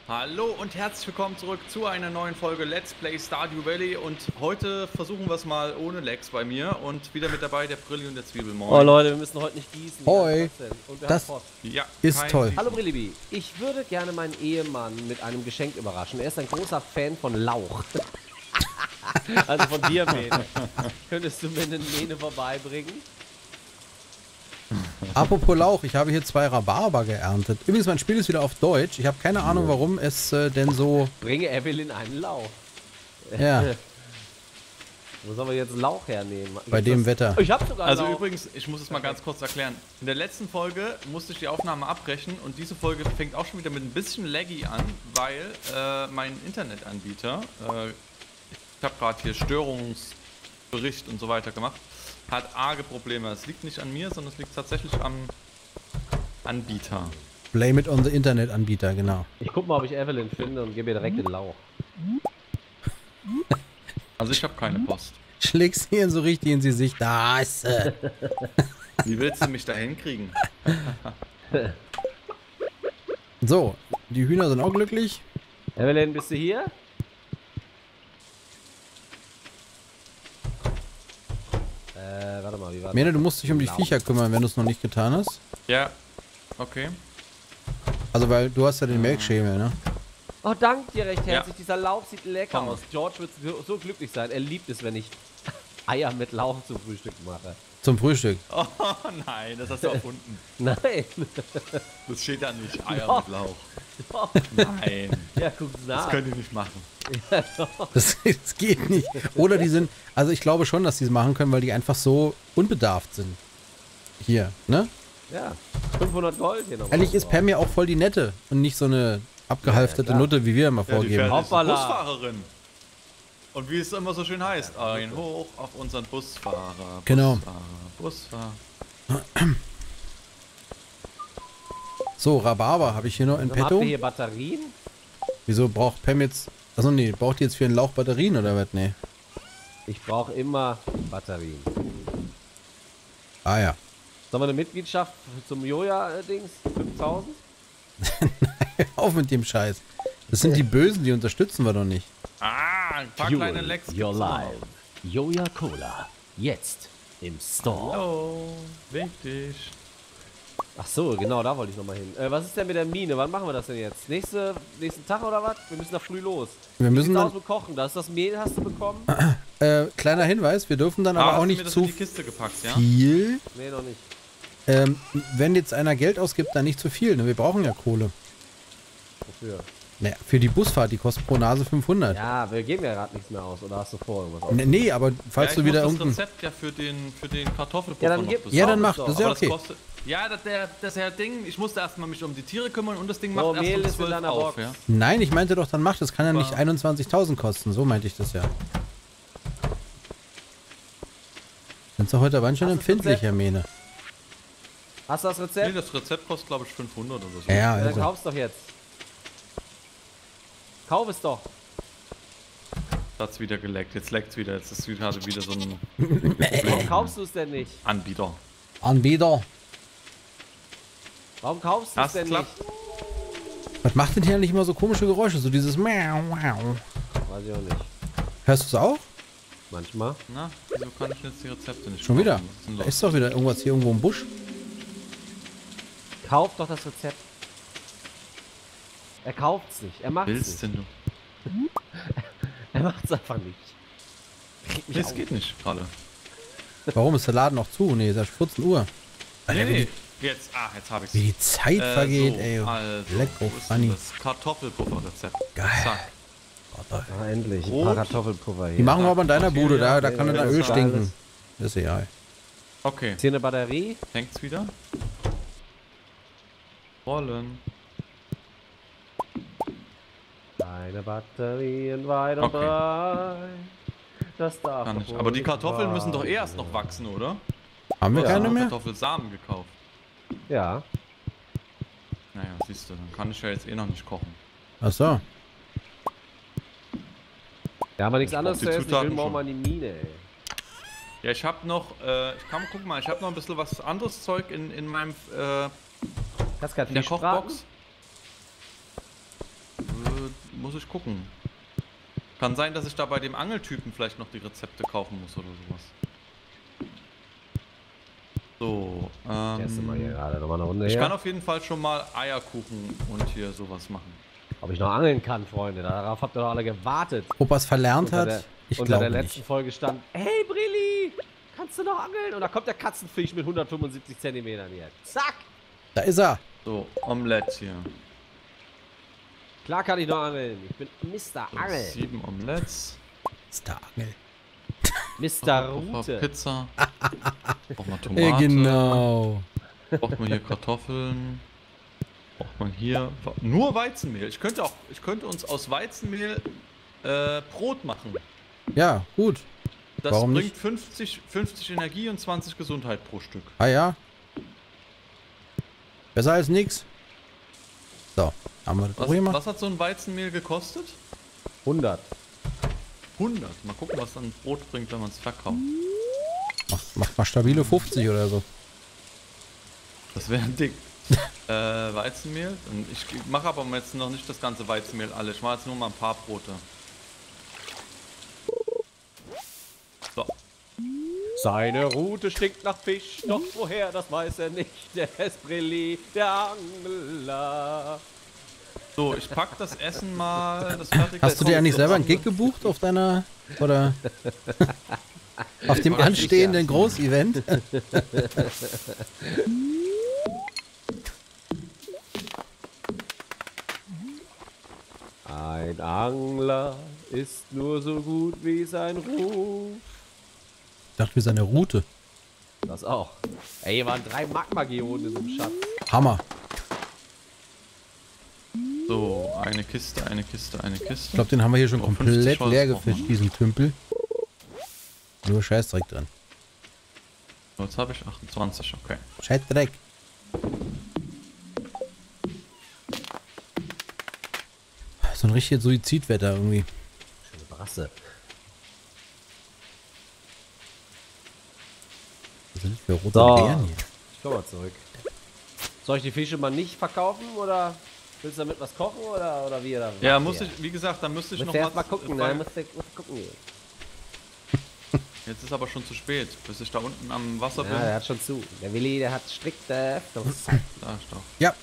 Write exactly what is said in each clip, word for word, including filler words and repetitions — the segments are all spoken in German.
Hallo und herzlich willkommen zurück zu einer neuen Folge Let's Play Stardew Valley und heute versuchen wir es mal ohne Lags bei mir und wieder mit dabei der Brilli und der Zwiebel. Moin. Oh Leute, wir müssen heute nicht gießen. Hoi. Und wir Das haben Post. Ja, ist kein toll. Gießen. Hallo Brillibi, ich würde gerne meinen Ehemann mit einem Geschenk überraschen. Er ist ein großer Fan von Lauch. Also von dir, Mene. Könntest du mir eine Mene vorbeibringen? Apropos Lauch, ich habe hier zwei Rhabarber geerntet. Übrigens, mein Spiel ist wieder auf Deutsch. Ich habe keine Ahnung, warum es äh, denn so... Bringe Evelyn einen Lauch. Ja, Wo sollen wir jetzt Lauch hernehmen? bei Gibt's dem das? Wetter. Ich hab sogar Also Lauch. übrigens, ich muss es mal ganz kurz erklären. In der letzten Folge musste ich die Aufnahme abbrechen und diese Folge fängt auch schon wieder mit ein bisschen Laggy an, weil äh, mein Internetanbieter, äh, ich habe gerade hier Störungsbericht und so weiter gemacht, hat arge Probleme. Es liegt nicht an mir, sondern es liegt tatsächlich am Anbieter. Blame it on the Internetanbieter, genau. Ich guck mal, ob ich Evelyn finde und gebe ihr direkt den Lauch. Also ich habe keine Post. Schlägst hier so richtig ins Gesicht. Da ist sie. Wie willst du mich da hinkriegen? So, die Hühner sind auch glücklich. Evelyn, bist du hier? Äh, warte mal, wie war Mene, du musst dich um die Lauch. Viecher kümmern, wenn du es noch nicht getan hast. Ja, okay. Also, weil du hast ja den Melkschemel, ne? Oh, danke dir recht Ja. herzlich. Dieser Lauch sieht lecker Komm. aus. George wird so, so glücklich sein. Er liebt es, wenn ich Eier mit Lauch zum Frühstück mache. Zum Frühstück. Oh nein, das hast du erfunden. Nein. Das steht da nicht, Eier Doch. mit Lauch. Doch. Nein, Ja, guck's nach. das könnt ihr nicht machen. Das, das geht nicht. Oder die sind... Also, ich glaube schon, dass die es machen können, weil die einfach so unbedarft sind. Hier, ne? Ja, fünfhundert Gold hier nochmal. Eigentlich ist Pam ja auch voll die Nette und nicht so eine abgehalfterte klar. Nutte, wie wir immer Ja, die vorgeben. Pferde ist Hoppala. Busfahrerin. Und wie es immer so schön heißt, ein Hoch auf unseren Busfahrer. Genau. Busfahrer, Busfahrer. So, Rhabarber habe ich hier noch in Habt ihr petto. hier Batterien? Wieso braucht Pam jetzt... Achso, nee, braucht die jetzt für einen Lauch Batterien oder was? Nee. Ich brauche immer Batterien. Ah ja. Sollen wir eine Mitgliedschaft zum Joja-Dings? fünftausend? Auf mit dem Scheiß. Das sind die Bösen, die unterstützen wir doch nicht. Ah, ein paar kleine Lecks. gibt's Your noch. life. Joja Cola. Jetzt im Store. Oh, wichtig. Ach so, genau, da wollte ich nochmal hin. Äh, was ist denn mit der Mine? Wann machen wir das denn jetzt? Nächste, nächsten Tag oder was? Wir müssen da früh los. Wir Wie müssen sieht's aus dann... mit Kochen? Das ist das Mehl, hast du bekommen? Äh, kleiner Hinweis, wir dürfen dann Ah, aber hast auch du mir nicht das in zu die Kiste gepackt, ja? viel... Nee, noch nicht. Ähm, wenn jetzt einer Geld ausgibt, dann nicht zu viel. Ne? Wir brauchen ja Kohle. Wofür? Naja, für die Busfahrt, die kostet pro Nase fünfhundert. Ja, wir geben ja gerade nichts mehr aus. Oder hast du vor irgendwas aus? Nee, nee, aber falls ja, du ich wieder muss das irgendein... Rezept ja für den, für den Kartoffelpuffer Ja, dann noch gib- besorgen. Ja, dann Sauber mach, doch. das ist ja Aber okay. das kostet... Ja, das, der, das ja Ding, ich musste erstmal mich um die Tiere kümmern und das Ding macht So, erst Mehl um ist in zwölf deiner auf, Box. ja? Nein, ich meinte doch, dann mach das. Kann ja nicht Aber- einundzwanzigtausend kosten. So meinte ich das ja. Sind du heute aber schon Hast du das empfindlich, Rezept? Herr Mene. Hast du das Nee, Rezept? das Rezept kostet glaube ich fünfhundert oder so. Ja, Ja, dann also. kauf's doch jetzt. Kauf es doch. Hat's wieder geleckt. Jetzt leckt's wieder. Jetzt ist wieder, hatte wieder so ein Warum kaufst du es denn nicht? Anbieter. Anbieter. Warum kaufst du es Das denn klappt. nicht? Was macht denn hier nicht immer so komische Geräusche? So dieses Miau, Miau. Weiß ich auch nicht. Hörst du es auch? Manchmal. Na, wieso kann ich jetzt die Rezepte nicht Schon wieder? machen? Was ist denn Da los? ist doch wieder irgendwas hier irgendwo im Busch. Kauf doch das Rezept. Er kauft's nicht. Er macht's Willst nicht. denn du? Er macht's einfach nicht. Regt mich Das auf. geht nicht gerade. Warum ist der Laden noch zu? Nee, ist ja vierzehn Uhr. Alter, Nee, wie, nee. die, Jetzt, ah, jetzt habe ich's. wie die Zeit Äh, vergeht, so, ey. Also, Lecker, wo ist denn funny. das Kartoffelpufferrezept. Geil. Zack. Ah, endlich. Ein Rot. paar Kartoffelpuffer hier. Die machen wir aber in deiner Tortilla, Bude, da, da nee, kann nee, dann das Öl ist stinken. alles. Ist egal. Okay, Ist hier eine Batterie? hängt's wieder? Rollen. Eine Batterien weit und Okay. breit. Das darf Kann doch ich. wohl Aber die nicht Kartoffeln wahr müssen doch sein. erst noch wachsen, oder? Haben wir Ja, keine mehr? Kartoffelsamen gekauft. Ja. Naja, siehst du, dann kann ich ja jetzt eh noch nicht kochen. Ach so. Ja, aber nichts Ich anderes brauch zu die essen. Ich will Zutaten morgen schon. mal in die Mine, ey. Ja, ich habe noch, äh, ich kann, guck mal, ich habe noch ein bisschen was anderes Zeug in, in meinem, äh, Kannst du in der Fisch braten? Kochbox. muss ich gucken. Kann sein, dass ich da bei dem Angeltypen vielleicht noch die Rezepte kaufen muss oder sowas. So, Testen wir hier ähm, gerade nochmal eine Runde ich her. kann auf jeden Fall schon mal Eierkuchen und hier sowas machen. Ob ich noch angeln kann, Freunde. Darauf habt ihr doch alle gewartet. Ob er es verlernt Unter hat? der, Ich unter der glaube letzten nicht. Folge stand, hey Brilli, kannst du noch angeln? Und da kommt der Katzenfisch mit hundertfünfundsiebzig Zentimetern hier. Zack! Da ist er. So, Omelette hier. Klar kann ich noch angeln. Ich bin Mister So, Angel. sieben Omelettes. Starangel. Mister Braucht man Rute. Pizza. Braucht man Tomate. Ja, genau. Braucht man hier Kartoffeln. Braucht man hier nur Weizenmehl. Ich könnte auch, ich könnte uns aus Weizenmehl äh, Brot machen. Ja, gut. Das Warum bringt nicht? fünfzig, fünfzig Energie und zwanzig Gesundheit pro Stück. Ah ja. Besser als nix. So, haben wir das Was, auch gemacht? was hat so ein Weizenmehl gekostet? hundert. hundert. Mal gucken, was dann Brot bringt, wenn man es verkauft. Macht, macht mal stabile fünfzig oder so. Das wäre dick. äh, Weizenmehl. Und ich mache aber jetzt noch nicht das ganze Weizenmehl alle. Ich mache jetzt nur mal ein paar Brote. So. Seine Rute stinkt nach Fisch, doch woher, das weiß er nicht. Der ist Brilli, der Angler. So, ich pack das Essen mal. Das fertige Hast du dir Essen eigentlich selber einen zusammen. Gig gebucht auf deiner, oder auf dem Weiß ich anstehenden ja. Großevent? Ein Angler ist nur so gut wie sein Ruf. Ich dachte, wir sind eine Route. Das auch. Ey, hier waren drei Magma-Geoden in diesem Schatz. Hammer. So, eine Kiste, eine Kiste, eine Ich Kiste. glaube, den haben wir hier schon So, komplett fünfzig Holz leer braucht man. gefischt, diesen Tümpel. Nur Scheißdreck drin. So, jetzt habe ich achtundzwanzig, okay. Scheißdreck. So ein richtiges Suizidwetter irgendwie. Schöne Brasse. Was sind das für rote So. Beeren hier? Ich komm mal zurück. Soll ich die Fische mal nicht verkaufen oder willst du damit was kochen oder, oder wie? Oder Ja, muss ich, wie gesagt, da müsste ich Musst noch du erst mal was. gucken, äh, ne? Musst du musst gucken gehen. Jetzt ist aber schon zu spät, bis ich da unten am Wasser Ja, bin. der hat schon zu. Der Willi, der hat strikte Öffnungs- Da ist doch. Ja,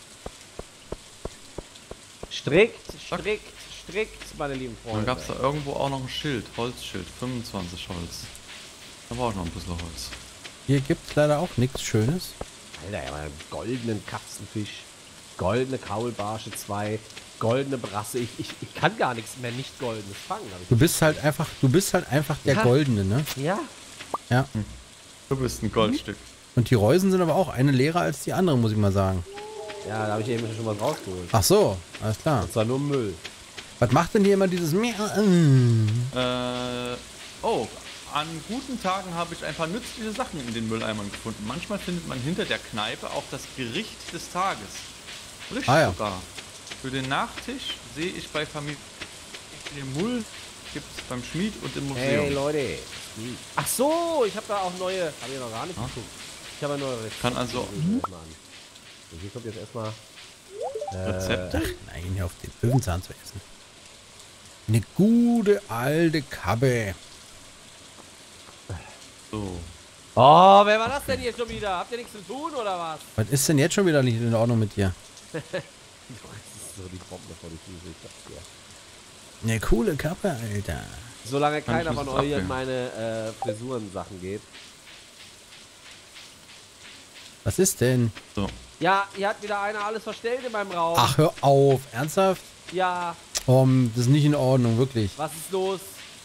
Strikt, strikt, strikt, meine lieben Dann Freunde. gab es da irgendwo auch noch ein Schild, Holzschild, fünfundzwanzig Holz. Da brauche ich noch ein bisschen Holz. hier gibt es leider auch nichts Schönes. Alter, ja, einen goldenen Katzenfisch, goldene Kaulbarsche zwei, goldene Brasse. Ich, ich, ich kann gar nichts mehr nicht goldenes fangen. hab ich Du bist halt einfach, du bist halt einfach der Ja. Goldene, ne? Ja, Ja. Du bist ein Goldstück. Und die Reusen sind aber auch eine leerer als die andere, muss ich mal sagen. ja, da habe ich eben schon was rausgeholt. Ach so, alles klar. Und zwar nur Müll. Was macht denn hier immer dieses Miau? Mm. Äh, oh, an guten Tagen habe ich ein paar nützliche Sachen in den Mülleimern gefunden. Manchmal findet man hinter der Kneipe auch das Gericht des Tages. Frisch Ah ja. sogar. Für den Nachtisch sehe ich bei Familie Mull, gibt es beim Schmied und im Museum. Hey Leute. Ach so, ich habe da auch neue. Habe ich noch gar nicht geguckt. Ich habe neue Rezepte. Kann also- Und hier kommt jetzt erstmal. Rezepte? Nein, auf den Löwenzahn zu essen. Eine gute alte Kabbe. So. Oh, wer war das denn hier schon wieder? Habt ihr nichts zu tun oder was? Was ist denn jetzt schon wieder nicht in Ordnung mit dir? Das ist so die Bombe vor die Füße. Ich sag's dir. Eine coole Kappe, Alter. Solange Kann keiner ich von das euch in abnehmen? meine äh, Frisuren-Sachen geht. Was ist denn? So. Ja, hier hat wieder einer alles verstellt in meinem Raum. Ach, hör auf. Ernsthaft? Ja, Oh, das ist nicht in Ordnung, wirklich. was ist los?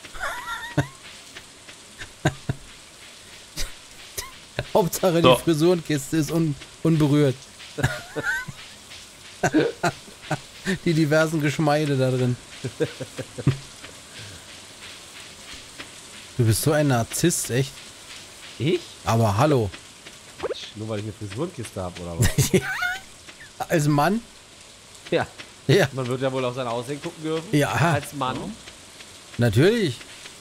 Hauptsache, So. die Frisurenkiste ist un unberührt. Die diversen Geschmeide da drin. Du bist so ein Narzisst, echt. Ich? Aber hallo. Quatsch, nur weil ich eine Frisurenkiste habe oder was? Als Mann? Ja, Ja. man wird ja wohl auf sein Aussehen gucken dürfen. Ja, Als Mann. natürlich.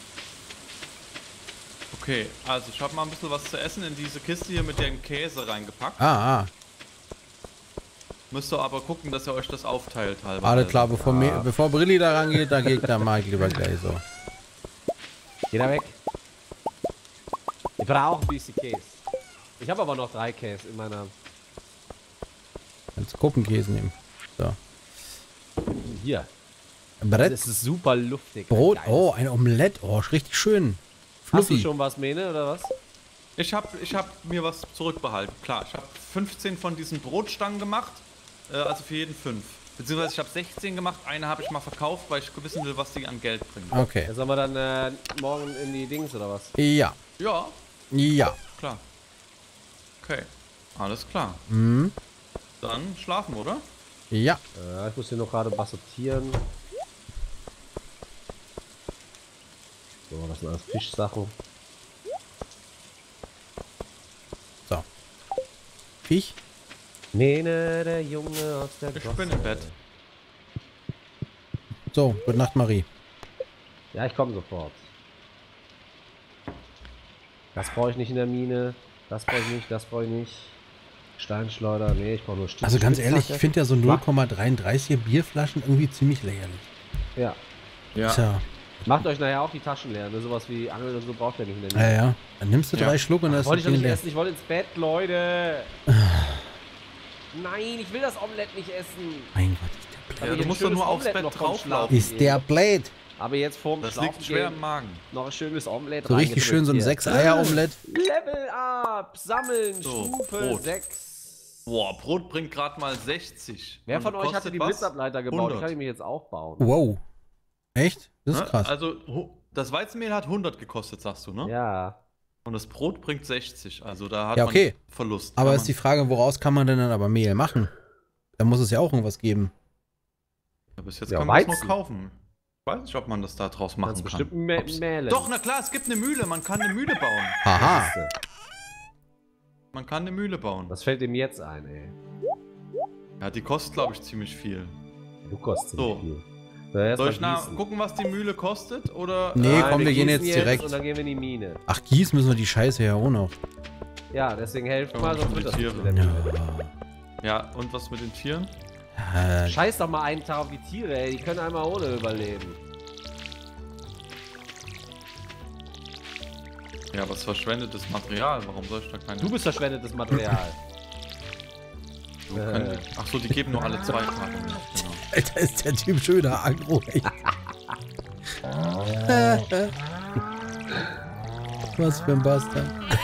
Okay, also ich habe mal ein bisschen was zu essen in diese Kiste hier mit dem Käse reingepackt. Ah, ah. Müsst ihr aber gucken, dass ihr euch das aufteilt halber. Alles klar, bevor, Ja. mir, bevor Brilli da rangeht, dann geht der Mike lieber gleich so. Geh da weg. Ich brauche ein bisschen Käse. Ich habe aber noch drei Käse in meiner... Kannst Kuppenkäse nehmen. So. Hier. Brett, Das ist super luftig. Brot, Geil. oh, ein Omelett, oh, richtig schön. Hast du Fluffy. schon was, Mene, oder was? Ich habe ich hab mir was zurückbehalten, klar. Ich habe fünfzehn von diesen Brotstangen gemacht, äh, also für jeden fünf. Beziehungsweise ich habe sechzehn gemacht, eine habe ich mal verkauft, weil ich wissen will, was die an Geld bringen. Okay. Ja, sollen wir dann äh, morgen in die Dings, oder was? Ja, Ja, ja. klar. Okay, alles klar. Mhm. Dann schlafen, oder? Ja. Äh, ich muss hier noch gerade was sortieren. So, das sind alles Fischsachen. So. Viech. Mene, der Junge aus der Ich Gosse. bin im Bett. So, gute Nacht, Marie. Ja, ich komme sofort. Das brauche ich nicht in der Mine. Das brauche ich nicht, das brauche ich nicht. Steinschleuder, nee, ich brauche nur Stück. Also ganz ehrlich, ich Spitzhacke. finde ja so null Komma dreiunddreißiger Bierflaschen irgendwie ziemlich lächerlich. Ja. Ja. Tja, Macht euch nachher auch die Taschen leer, ne? Sowas wie Angel und so braucht ihr nicht in der Mine. ja, ja. Dann nimmst du Ja. drei Schluck und das Wollte ist ich doch das Ding nicht leer. essen, ich wollte ins Bett, Leute. Nein, ich will das Omelett nicht essen. Mein Gott, ist der Ja, Aber du ein musst doch schönes nur aufs Omelett Bett noch vom drauflaufen. Schlafen blöd. Ist gehen. der blöd. Aber jetzt vorm Das Schlafen liegt schwer gehen im Magen. noch ein schönes Omelett So richtig schön so ein reingedrückt hier. Sechs-Eier-Omelett. Level up, sammeln, So, Stufe Brot. sechs. Boah, Brot bringt gerade mal sechzig. Wer Und von euch hatte kostet die was? Blitzableiter gebaut? Die hundert. kann ich mir jetzt auch bauen. Wow. Echt? Das ist Ne? krass. Also, hu- das Weizenmehl hat hundert gekostet, sagst du, ne? Ja. Und das Brot bringt sechzig. Also da hat Ja, okay. man Verlust. Aber Kann ist die man- Frage, woraus kann man denn dann aber Mehl machen? Da muss es ja auch irgendwas geben. Ja, bis jetzt Ja, kann man es Weizen. nur kaufen. Ich weiß nicht, ob man das da draus machen Kannst kann. bestimmt mä Ob's- mählen. Doch, na klar, es gibt eine Mühle. Man kann eine Mühle bauen. Aha. Siehste. Man kann eine Mühle bauen. Was fällt ihm jetzt ein, ey? Ja, die kostet, glaube ich, ziemlich viel. Du kostest So. nicht viel. Na, erst Soll mal ich nach gießen. gucken, was die Mühle kostet? Oder. Nee, Nein, komm, wir gehen gießen jetzt direkt. Und dann gehen wir in die Mine. Ach, gießen müssen wir die Scheiße ja auch noch. Ja, deswegen helft Ja, mal, sonst die wird das nicht Tiere. mit der Mine. Ja, und was mit den Tieren? Äh, Scheiß doch mal einen Tag auf die Tiere, ey. Die können einmal ohne überleben. Ja, was verschwendetes Material. Warum soll ich da keine. Du bist verschwendetes Material. Können- äh, Ach so, die geben nur alle zwei Tage. Milch, Genau. Alter, ist der Typ schöner aggro. ey. Was für ein Bastard.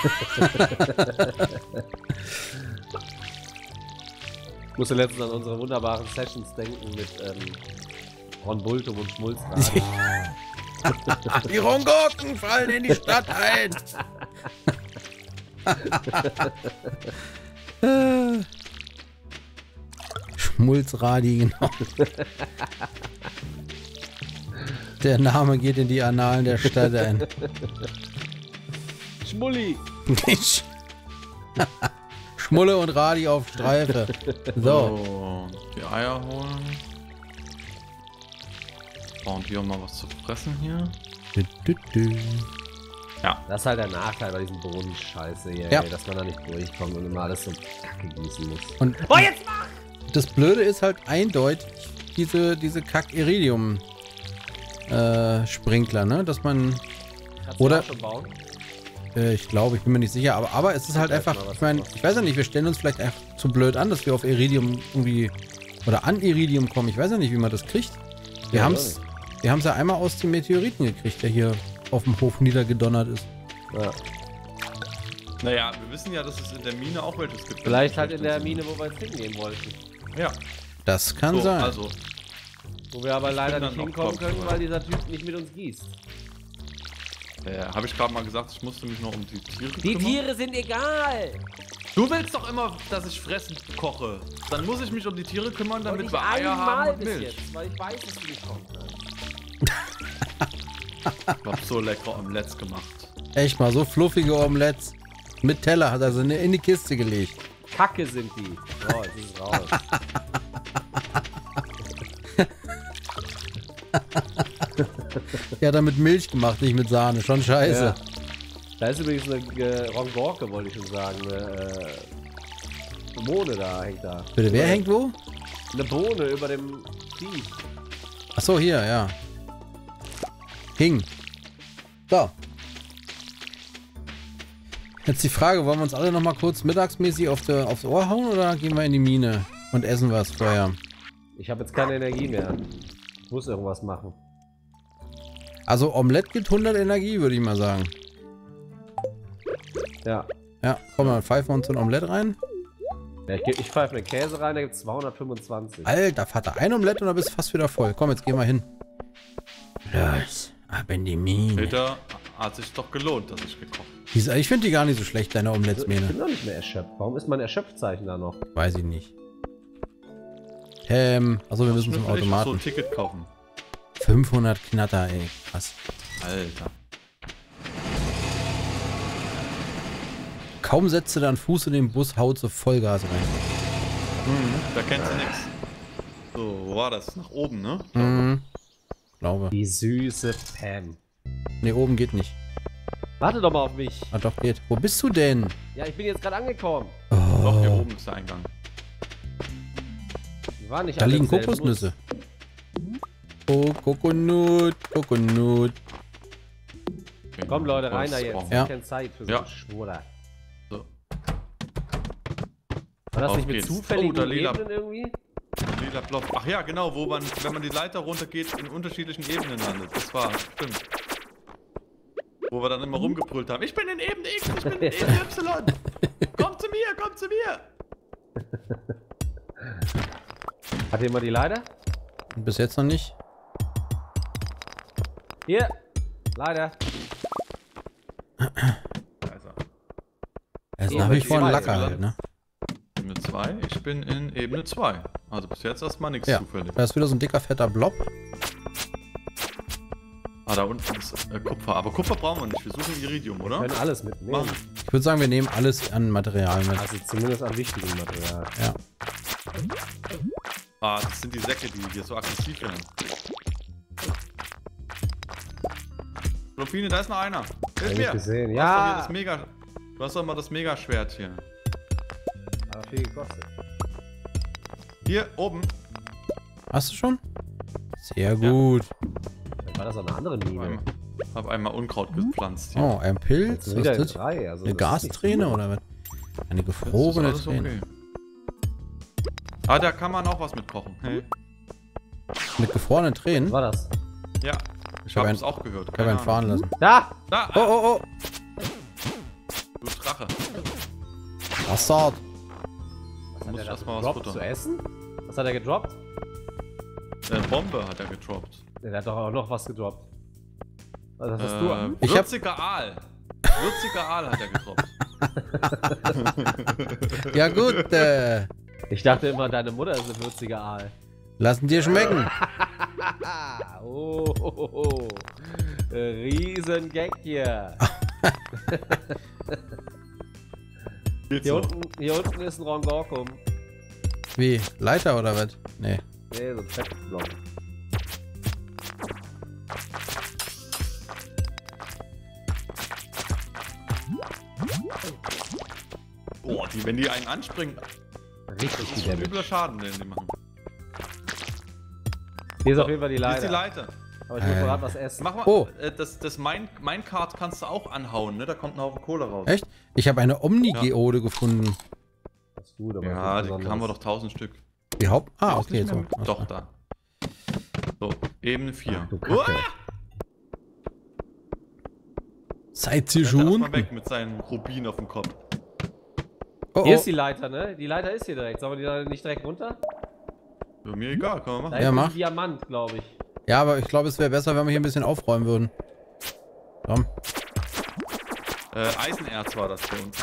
Ich musste letztens an unsere wunderbaren Sessions denken mit ähm, Ron Bultum und Schmulzrad. Die Rongurken fallen in die Stadt ein. Schmulzradi, genau. Der Name geht in die Annalen der Stadt ein. Schmulli! Sch- Schmulle und Radi auf Streife. So. So, die Eier holen. Bauen die auch mal was zu fressen hier. Dü, dü, dü. Das ist halt der Nachteil bei diesem Boden-Scheiße hier, Ja. ey, dass man da nicht durchkommt und immer alles so kacke gießen muss. Und Oh, jetzt mach! das Blöde ist halt eindeutig diese, diese Kack-Iridium äh, Sprinkler, ne? Dass man, Kannst Oder- du auch schon bauen? äh, ich glaube, ich bin mir nicht sicher, aber, aber es ist halt Ich weiß einfach, mal, was ich meine, du machst. ich weiß ja nicht, wir stellen uns vielleicht einfach zu blöd an, dass wir auf Iridium irgendwie, oder an Iridium kommen. Ich weiß ja nicht, wie man das kriegt. Wir Ja, haben's, wir haben's ja einmal aus den Meteoriten gekriegt, der hier auf dem Hof niedergedonnert ist. Ja. Naja, wir wissen ja, dass es in der Mine auch welches gibt. Vielleicht halt in der Mine, wo wir jetzt hingehen wollten. Ja, Das kann so, sein. also. Wo wir aber leider bin nicht dann auch hinkommen können, drauf, weil dieser Typ nicht mit uns gießt. Äh, habe ich gerade mal gesagt, ich musste mich noch um die Tiere Die kümmern? Tiere sind egal! Du willst doch immer, dass ich fressen koche. Dann muss ich mich um die Tiere kümmern, damit Und wir nicht Eier einmal haben und bis Milch. jetzt, weil ich weiß, dass du nicht kommst. Ich hab so lecker Omelettes gemacht. Echt mal, so fluffige Omelettes. Mit Teller hat er sie in die Kiste gelegt. Kacke sind die. So, jetzt ist es raus. Ja, damit Milch gemacht, nicht mit Sahne. Schon scheiße. Ja. Da ist übrigens eine äh, Rongorke, wollte ich schon sagen. Eine, äh, Bohne da hängt da. Bitte, wer hängt wo? Eine Bohne über dem Vieh. Achso, hier, ja. Hing. So. Jetzt die Frage, wollen wir uns alle noch mal kurz mittagsmäßig auf der, aufs Ohr hauen oder gehen wir in die Mine und essen was vorher? Ich habe jetzt keine Energie mehr. Ich muss irgendwas machen. Also Omelette gibt hundert Energie, würde ich mal sagen. Ja. Ja, komm, dann pfeifen wir uns so ein Omelette rein. Ja, ich, geb- ich pfeife den Käse rein, da gibt es zweihundertfünfundzwanzig. Alter, Vater, ein Omelette und dann bist du fast wieder voll. Komm, jetzt gehen wir hin. Los, ab in die Mine. Peter, hat sich doch gelohnt, dass ich gekocht habe. Diese- Ich finde die gar nicht so schlecht, deine Also, ich Omelettes-Mähne. bin noch nicht mehr erschöpft. Warum ist mein Erschöpfzeichen da noch? Weiß ich nicht. Ähm, also wir müssen zum Ich will vielleicht so Automaten. ein Ticket kaufen. fünfhundert Knatter, ey. Krass. Alter. Kaum setzt du dann Fuß in den Bus, haut so Vollgas rein. Mhm, da kennst du nix. So, wo war das? Nach oben, ne? Mhm. Glaube. Die süße Pam. Ne, oben geht nicht. Warte doch mal auf mich. Ah, doch geht. Wo bist du denn? Ja, ich bin jetzt gerade angekommen. Doch, hier Oh, oben ist der Eingang. Die waren nicht da alle liegen im selben Kokosnüsse. Oh, Kokonut, Kokonut. Bus. Komm Leute, rein da jetzt. brauchen. Ja. Keine Zeit für so Ja. einen Schwuler. So. War das Auf nicht mit geht's. zufälligen Oh, da lila- Ebenen irgendwie? Lila Block. Ach ja, genau, wo man, wenn man die Leiter runtergeht, in unterschiedlichen Ebenen landet. Das war, stimmt. Wo wir dann immer rumgebrüllt haben. Ich bin in Ebene X, ich bin in Ebene Y. Komm zu mir, komm zu mir. Hat jemand die Leiter? Bis jetzt noch nicht. Hier. Leider. Also, Er ist Ja, nach aber wie die vor ein zwei, Lacker oder? halt, ne? Ebene zwei, ich bin in Ebene zwei. Also bis jetzt erstmal nichts Ja. zufällig. Da ist wieder so ein dicker, fetter Blob. Ah, da unten ist äh, Kupfer. Aber Kupfer brauchen wir nicht. Wir suchen Iridium, Wir oder? können alles mitnehmen. Machen. Ich würde sagen, wir nehmen alles an Material mit. Also zumindest an wichtigem Material. Ja. Ah, das sind die Säcke, die hier so aggressiv werden. Lupine, da ist noch einer. Hilf Hab ich mir. gesehen. Du hast doch hier Ja. das Mega. Du hast doch mal das Megaschwert hier. Aber viel gekostet. Hier, oben. Hast du schon? Sehr gut. Vielleicht war das auch eine andere Hab Mine. einmal, hab einmal Unkraut gepflanzt hier. Oh, ein Pilz. Jetzt sind Was wieder ist das? drei. Also Eine das ist nicht Gasträne gut. oder was? Eine Das ist gefrorene alles Träne. okay. Ah, da kann man auch was mit kochen. Hey. Mit gefrorenen Was Tränen? war das? Ja, ich hab habe ein- es auch gehört. Ich habe Keine einen Ahnung. fahren lassen. Da! Da, Oh, ah, oh, oh. du Drache. Bastard. Was muss hat er da erstmal was gedroppt? futtern. Zu essen? Was hat er gedroppt? Äh, Bombe hat er gedroppt. Der hat doch auch noch was gedroppt. Was hast Äh, du? Ich hab- würziger Aal. Würziger Aal hat er gedroppt. Ja gut, äh, Ich dachte immer, deine Mutter ist ein würziger Aal. lassen dir schmecken. Ah, oh, oh, oh, oh. Riesen Gag hier. Geht Hier so. unten, hier unten ist ein Rongorkum. Wie? Leiter oder was? Nee. Nee, so ein Fettblock. Boah, die, wenn die einen anspringen, Richtig das ist viel schon Damage. übler Schaden, den die machen. Hier ist auf jeden Fall die Hier ist die Leiter. Leiter. Aber ich muss Äh. gerade was essen. Mach mal, Oh. äh, das, das Mine, Minecart kannst du auch anhauen, ne? Da kommt ein Haufen Kohle raus. Echt? Ich habe eine Omni-Geode gefunden. Das ist gut, aber Ja, das ist die haben wir doch tausend Stück. Die Haupt... Ah, Ist okay, nicht so. mehr- Doch, da. So, Ebene vier. Ach, du Kacke. Seid ihr Rennt er schon erst mal unten? weg mit seinen Rubin auf dem Kopf. Oh, Hier oh. ist die Leiter, ne? Die Leiter ist hier direkt. Sollen wir die Leiter nicht direkt runter? Ja, mir egal, kann man Da machen. ist Ja, ein mach. Diamant, glaube ich. Ja, aber ich glaube, es wäre besser, wenn wir hier ein bisschen aufräumen würden. Komm. Äh, Eisenerz war das hier unten.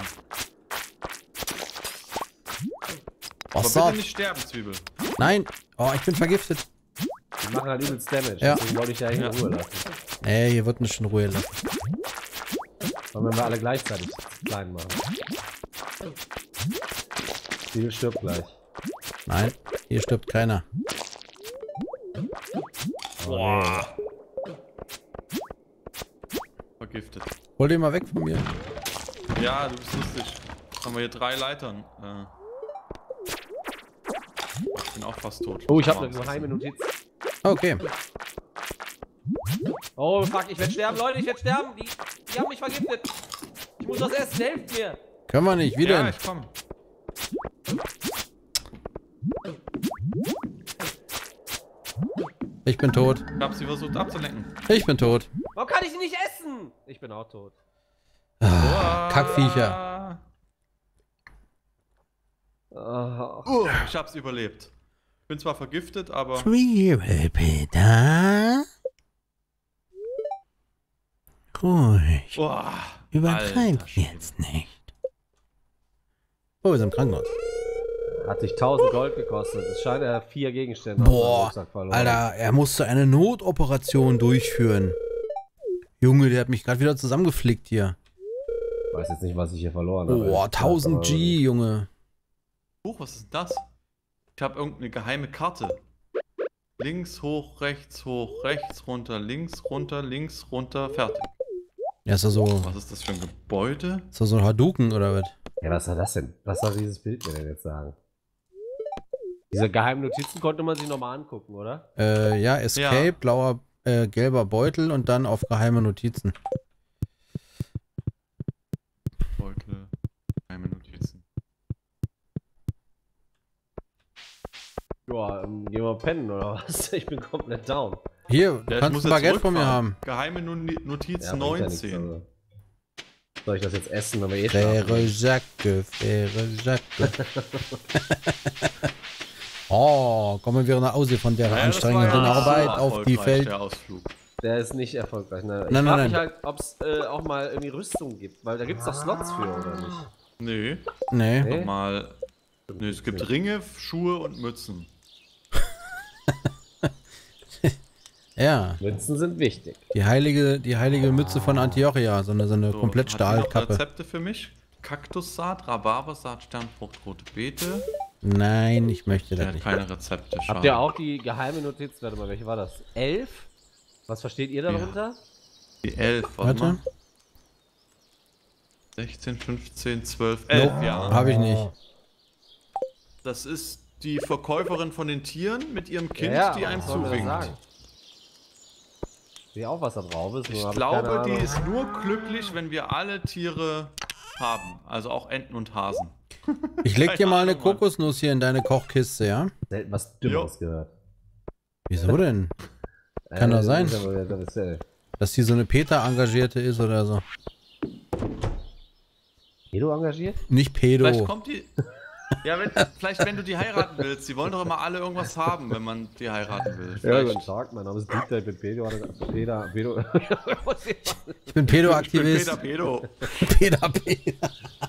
Oh, Aber so. bitte nicht sterben, Zwiebel. Nein. Oh, ich bin vergiftet. Die machen halt übelst Damage. Ja. Deswegen wollte ich ja hier in Ja. Ruhe lassen. Nee, hier wird nicht in Ruhe lassen. Wollen wir alle gleichzeitig klein machen. Ziel stirbt gleich. Nein, hier stirbt keiner. Boah. Vergiftet. Hol den mal weg von mir. Ja, du bist lustig. Haben wir hier drei Leitern. Äh, bin auch fast tot. Oh, ich habe Aber- eine geheime Notiz. Okay. Oh, fuck, ich werde sterben, Leute, ich werde sterben. Die, die haben mich vergiftet. Ich muss was essen, helft mir. Können wir nicht. Wie Ja, denn? ich komm. Ich bin tot. Ich hab sie versucht abzulenken. Ich bin tot. Warum kann ich sie nicht essen? Ich bin auch tot. Ah, Kackviecher. Oh. Uh, ich hab's überlebt. Bin zwar vergiftet, aber Peter. Ruhig. boah, Übertreib alter Schwede. jetzt nicht. Oh, wir sind im Krankenhaus. Hat sich tausend Gold gekostet. Es scheint er vier Gegenstände auf seinem Boah, Rucksack verloren. Alter, er musste eine Notoperation durchführen. Junge, der hat mich gerade wieder zusammengeflickt hier. Ich weiß jetzt nicht, was ich hier verloren habe. Boah, tausend G, Junge. Huch, was ist das? Ich habe irgendeine geheime Karte. Links, hoch, rechts, hoch, rechts, runter, links, runter, links, runter, fertig. Ja, ist das so, Was ist das für ein Gebäude? ist das so ein Hadouken oder was? Ja, was soll das denn? Was soll dieses Bild mir denn jetzt sagen? Diese geheimen Notizen konnte man sich nochmal angucken, oder? Äh, ja, Escape, Ja. blauer, äh, gelber Beutel und dann auf geheime Notizen. Beutel, geheime Notizen. Ja, ähm, gehen wir pennen, oder was? Ich bin komplett down. Hier, du Ja, ich kannst muss ein jetzt Baguette von mir zurückfahren. haben. Geheime No- Notiz Ja, bringt ja nichts, neunzehn. also. Soll ich das jetzt essen, wenn wir eh Faire schlafen? Jacke, faire Jacke. Oh, kommen wir nach Hause von der Ja, das anstrengenden war ja Arbeit so auf die erfolgreich, Feld. Der Ausflug. Der ist nicht erfolgreich, ne? Ich Nein, frag nein, mich nein. halt, ob es äh, auch mal irgendwie Rüstung gibt, weil da gibt es doch Slots für, oder nicht? Nee, Nee. Nee? nochmal. Nee, es gibt Ringe, Schuhe und Mützen. Ja, Münzen sind wichtig. die heilige, die heilige Mütze von Antiochia, so eine, so eine So, komplett hat die noch Stahlkappe. Rezepte für mich? Kaktussaat, Rhabarbersaat, Sternfrucht, rote Beete. Nein, ich möchte Der das hat nicht. keine Rezepte. Schade. Habt ihr auch die geheime Notiz? Warte mal, welche war das? Elf? Was versteht ihr darunter? Die elf, warte Warte, mal. sechzehn, fünfzehn, zwölf, elf, ja. habe ich nicht. Das ist die Verkäuferin von den Tieren mit ihrem Kind, Ja, die einem was soll mir das zuwinkt. sagen? Ich sehe auch, was da drauf ist. nur Ich hab glaube, keine die Ahnung. ist nur glücklich, wenn wir alle Tiere haben. Also auch Enten und Hasen. Ich leg dir mal eine Ahnung, Mann. Kokosnuss hier in deine Kochkiste, ja? Selten was Dümmeres gehört. Wieso denn? Kann Äh, doch sein. Das ist ja, das ist ja Dass die so eine Peter-Engagierte ist oder so. Edo engagiert? Nicht Pedo. Vielleicht kommt die. Ja, wenn, vielleicht wenn du die heiraten willst. Die wollen doch immer alle irgendwas haben, wenn man die heiraten will. Ja, Vielleicht. guten Tag, mein Name ist Dieter, ich bin Pedo. Peter, Pedo. Ich bin Ich bin Pedo-Aktivist. Peter Pedo. Peter, Peter.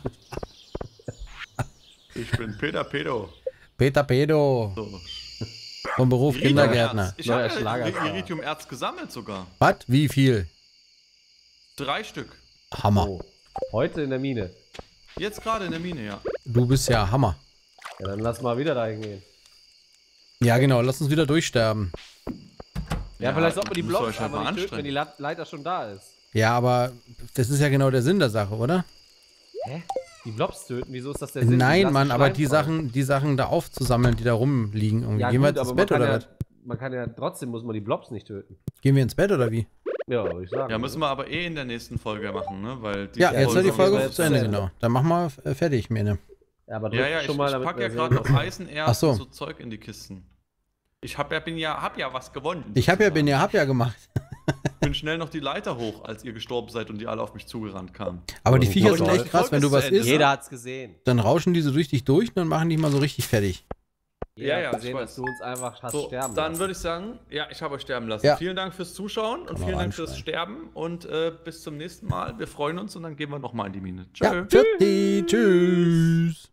Ich bin Peter Pedo. Peter Pedo. So. Vom Beruf Kindergärtner. Iridiumerz. Ich Neuer habe Schlagerstar. ja Iridiumerz gesammelt sogar. Was? Wie viel? Drei Stück. Hammer. Oh. Heute in der Mine. Jetzt gerade in der Mine, ja. Du bist ja Hammer. Ja, dann lass mal wieder dahin gehen. Ja, genau. Lass uns wieder durchsterben. Ja, vielleicht sollte man die müsst ihr Blocks euch halt einfach mal nicht töten, wenn die anstrengen. La- Leiter schon da ist. Ja, aber das ist ja genau der Sinn der Sache, oder? Hä? Die Blobs töten? Wieso ist das der Sinn? Die Nein, lassen Mann, aber Schleim die fallen. Sachen, die Sachen da aufzusammeln, die da rumliegen. Irgendwie. Ja, Gehen wir gut, jetzt ins aber man Bett kann, oder ja, was? man kann ja trotzdem, muss man die Blobs nicht töten. Gehen wir ins Bett oder wie? Ja, würde ich sagen. Ja, müssen wir aber eh in der nächsten Folge machen, ne? Weil die Ja, jetzt ist die Folge- Folge jetzt zu Ende, zu Ende. genau. Dann machen wir äh, fertig, Mene. Ja, aber drück Ja, ja, ich, schon mal, ich damit pack ja wir gerade sehen- noch Eisenerz Ach so. und so Zeug in die Kisten. Ich hab ja, bin ja, hab ja was gewonnen. Ich hab ja, sozusagen. bin ja, hab ja gemacht. bin schnell noch die Leiter hoch, als ihr gestorben seid und die alle auf mich zugerannt kamen. Aber die Aber Viecher gut, sind aber echt die krass, Folge wenn du ist was zu Ende. isst, Jeder hat's gesehen. dann rauschen die so durch dich durch und dann machen die mal so richtig fertig. Jeder Ja, hat ja, gesehen, ich dass weiß. du uns einfach hast So, sterben dann lassen. würde ich sagen, ja, ich habe euch sterben lassen. Ja. Vielen Dank fürs Zuschauen und Kann man vielen Dank fürs reinschneiden. Sterben und äh, bis zum nächsten Mal. Wir freuen uns und dann gehen wir nochmal in die Mine. Tschö. Ja, tschüssi, tschüss.